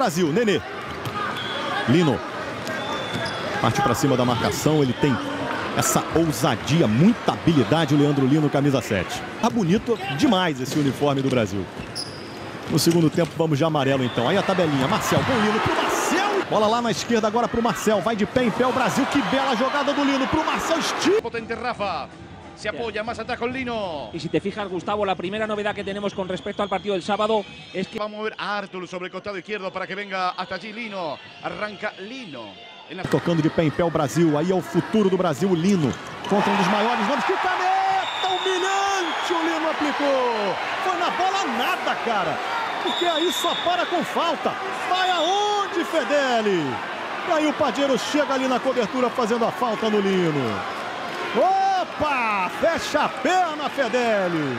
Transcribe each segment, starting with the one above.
Brasil, Nenê. Lino. Parte para cima da marcação, ele tem essa ousadia, muita habilidade, o Leandro Lino, camisa 7. Tá bonito demais esse uniforme do Brasil. No segundo tempo, vamos de amarelo então. Aí a tabelinha, Marcel com o Lino pro Marcel. Bola lá na esquerda agora pro Marcel. Vai de pé em pé o Brasil. Que bela jogada do Lino pro Marcel. Potente Rafa. Se apoya más atrás con Lino. Y si te fijas, Gustavo, la primera novedad que tenemos con respecto al partido del sábado es que... Va a mover a Artur sobre el costado izquierdo para que venga hasta allí Lino. Arranca Lino. Tocando de pé em pé o Brasil. Aí é o futuro do Brasil, o Lino. Contra um dos maiores nomes. Que caneta humilhante o Lino aplicou. Foi na bola nada, cara. Porque aí só para com falta. Vai aonde, Fedeli? E aí o Padilha chega ali na cobertura fazendo a falta no Lino. Opa! Fecha a perna, Fedeli.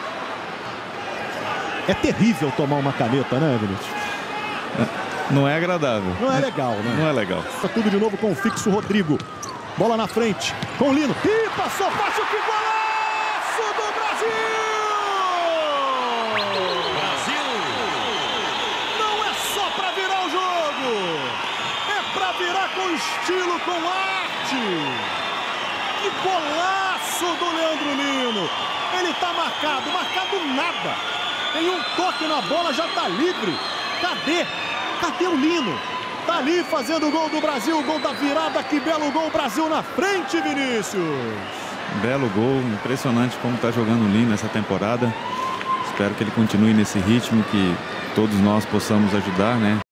É terrível tomar uma caneta, né, Vinícius? Não é agradável. Não é legal, né? Não é legal. Tá tudo de novo com o fixo Rodrigo. Bola na frente com o Lino. Ih, passou fácil, que golaço do Brasil! Brasil! Não é só pra virar o jogo. É pra virar com estilo, com arte. Que golaço do Leandro Lino. Ele tá marcado nada. Tem um toque na bola, já tá livre. Cadê? Cadê o Lino? Tá ali fazendo o gol do Brasil, o gol da virada. Que belo gol, Brasil na frente, Vinícius. Belo gol, impressionante como tá jogando o Lino essa temporada. Espero que ele continue nesse ritmo, que todos nós possamos ajudar, né?